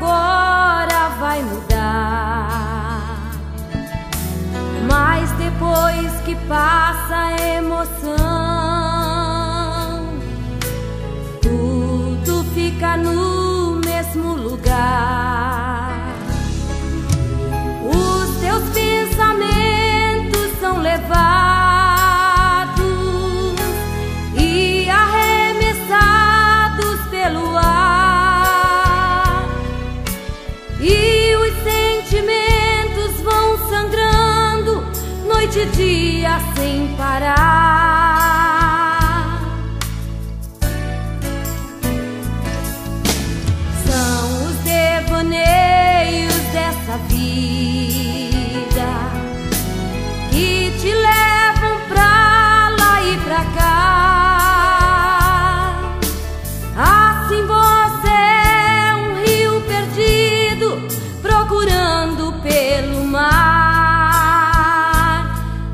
agora vai mudar, mas depois que passa a emoção, tudo fica no mesmo lugar. Os teus pensamentos são levados e arremessados pelo ar, e os sentimentos vão sangrando noite e dia sem parar. São os devaneios dessa vida que te levam pra lá e pra cá. Assim você é um rio perdido procurando pelo mar.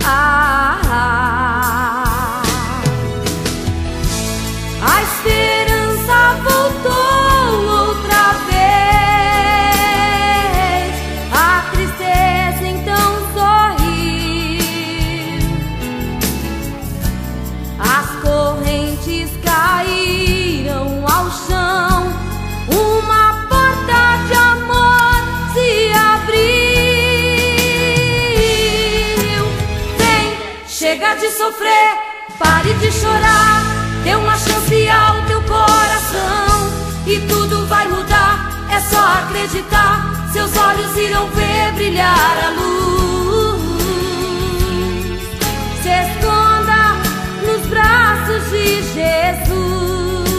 A esperança voltou outra vez, a tristeza então sorriu, as correntes caíram ao chão, uma porta de amor se abriu. Vem, chega de sofrer, pare de chorar, dê uma chance ao teu coração e tudo vai mudar, é só acreditar, seus olhos irão ver brilhar a luz. Se esconda nos braços de Jesus,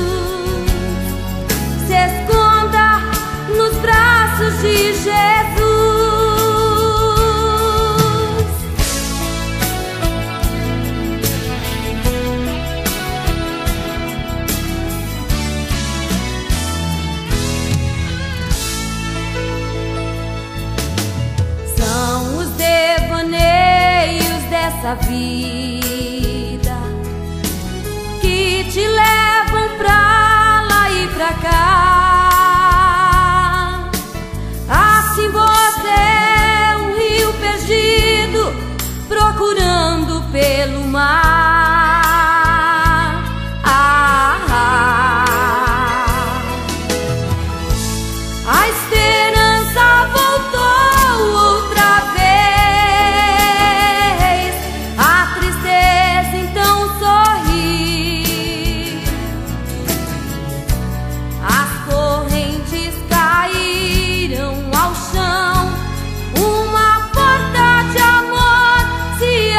se esconda nos braços de Jesus. São os devaneios dessa vida que te levam pra lá e pra cá. Assim você é um rio perdido procurando pelo mar. A esperança voltou outra vez, a tristeza então sorri, as correntes caíram ao chão, uma porta de amor se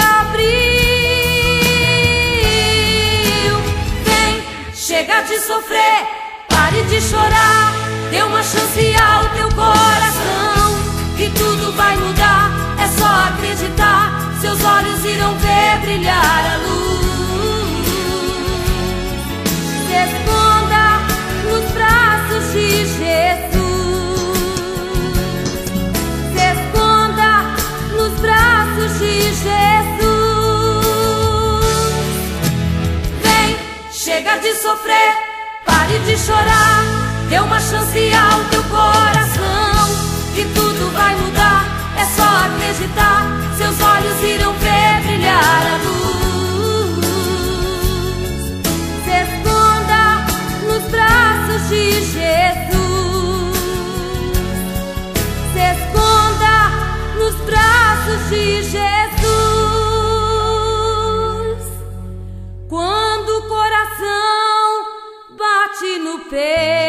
abriu. Vem, chega de sofrer, pare de chorar, dê uma chance ao teu coração que tudo vai mudar, é só acreditar, seus olhos irão ver brilhar a luz. Se esconda nos braços de Jesus, se esconda nos braços de Jesus. Vem, chega de sofrer, pare de chorar, dê uma chance ao teu coração que tudo vai mudar, é só acreditar, seus olhos irão ver brilhar a luz. Se esconda nos braços de Jesus, se esconda nos braços de Jesus. Quando o coração bate no peito,